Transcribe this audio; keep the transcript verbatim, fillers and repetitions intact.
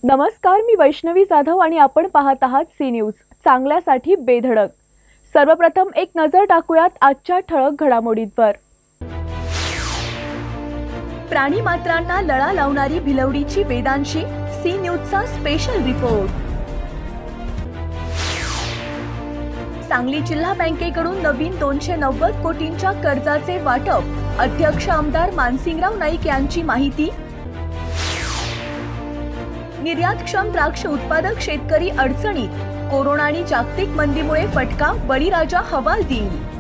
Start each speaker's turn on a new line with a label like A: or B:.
A: नमस्कार, मी वैष्णवी जाधव आणि आपण पाहत आहात सी न्यूज, चांगल्यासाठी बेधडक। सर्वप्रथम एक नजर टाकूयात आजच्या ठळक घडामोडींवर। प्राणीमात्रांना लळा लावणारी भिलवडीची वेदांशी, सी न्यूजचा स्पेशल रिपोर्ट। सांगली जिल्हा बँकेकडून नवीन दोनशे नव्वद कोटींच्या कर्जाचे वाटप, अध्यक्ष आमदार मानसिंगराव नाईक यांची माहिती। निर्यातक्षम द्राक्ष उत्पादक शेतकरी अडचणीत, कोरोना आणि जागतिक मंदीमुळे फटका, बळीराजा हवालदिल।